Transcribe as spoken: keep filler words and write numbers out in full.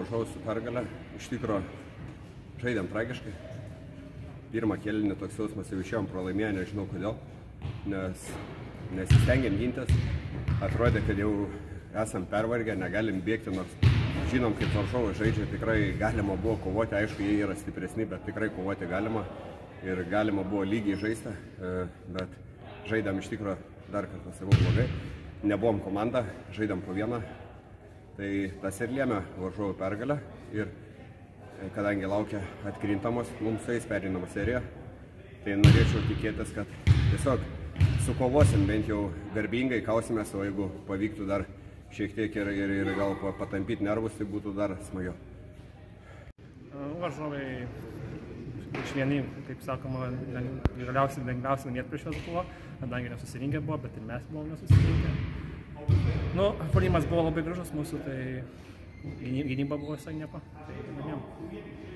varžovus su pergale. Iš tikro žaidėm tragiškai. Pirmą kėlinį toks jausmas jau išėjom pralaimėję, nežinau kodėl, nes nesistengėm gintis. Atrodė, kad jau esam pervargę, negalim bėgti, nors žinom, kaip varžovai žaidžia, tikrai galima buvo kovoti, aišku, jie yra stipresni, bet tikrai kovoti galima ir galima buvo lygiai žaisti, bet žaidėm iš tikro dar kartą savo blogai. Nebuvom komanda, žaidėm po vieną, tai tas ir lėmė varžovų pergalę ir kadangi laukia atkrintamos mums su jais pereinama serija, tai norėčiau tikėtis, kad tiesiog sukovosim bent jau garbingai, kausimės, o jeigu pavyktų dar šiek tiek ir, ir, ir gal patampyti nervus, tai būtų dar smagiau. Varžovai iš vieni, kaip sakoma, galiausiai lengviausiai laimėti prieš juos buvo, kadangi nesusirinkę buvo, bet ir mes buvom nesusirinkę. Nu, puolimas buvo labai gražus mūsų, tai gynyba buvo visai nieko. Tai